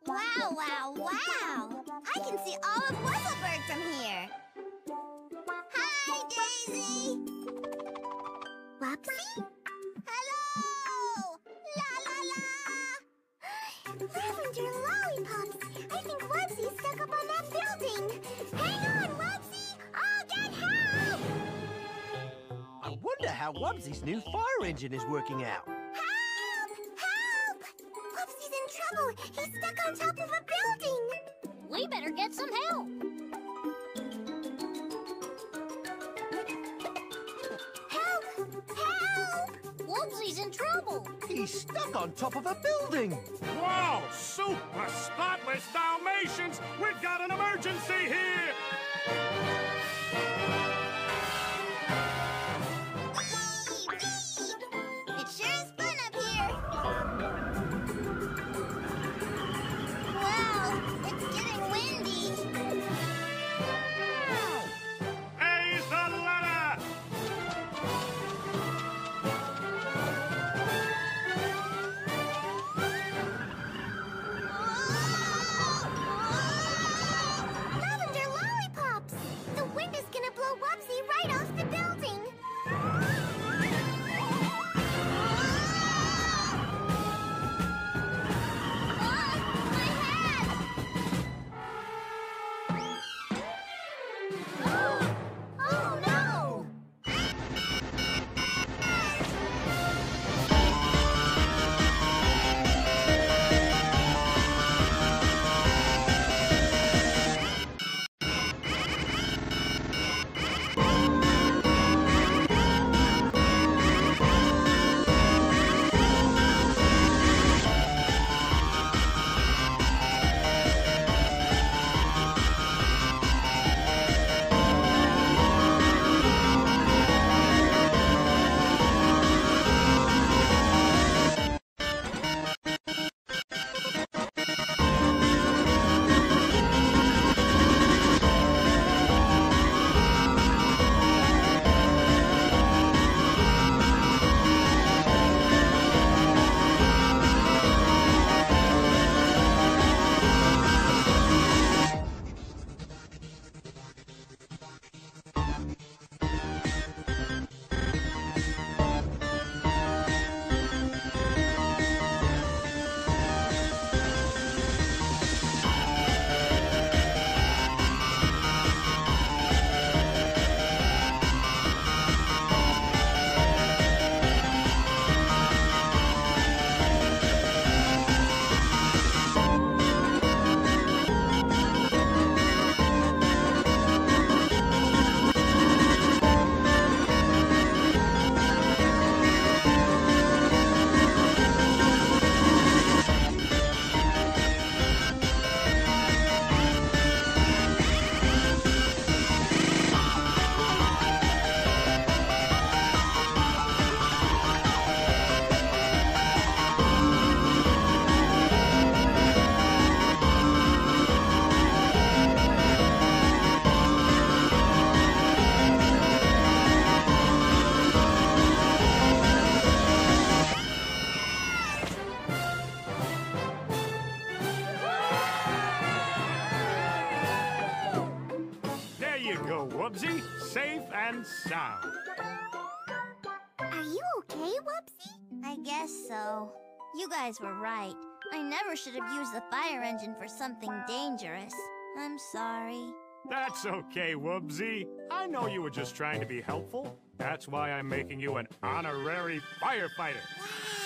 Wow, wow, wow! I can see all of Wuzzleberg from here. Hi, Daisy! Wubbzy? Hello! La la la! Lavender lollipops! I think Wubbzy's stuck up on that building! Hang on, Wubbzy! I'll get help! I wonder how Wubbzy's new fire engine is working out. Help! Help! Wubbzy's in trouble! He's stuck on top of a building! We better get some help. Help! Help! Wubbzy's in trouble. He's stuck on top of a building. Whoa! Super spotless Dalmatians! We've got an emergency here! It sure is fun up here! Wow, it's getting windy! Raise the ladder! Lavender lollipops! The wind is gonna blow Wubbzy right off the building! My hat! Oh no! There you go, Wubbzy. Safe and sound. Are you okay, Wubbzy? I guess so. You guys were right. I never should have used the fire engine for something dangerous. I'm sorry. That's okay, Wubbzy. I know you were just trying to be helpful. That's why I'm making you an honorary firefighter. Wow!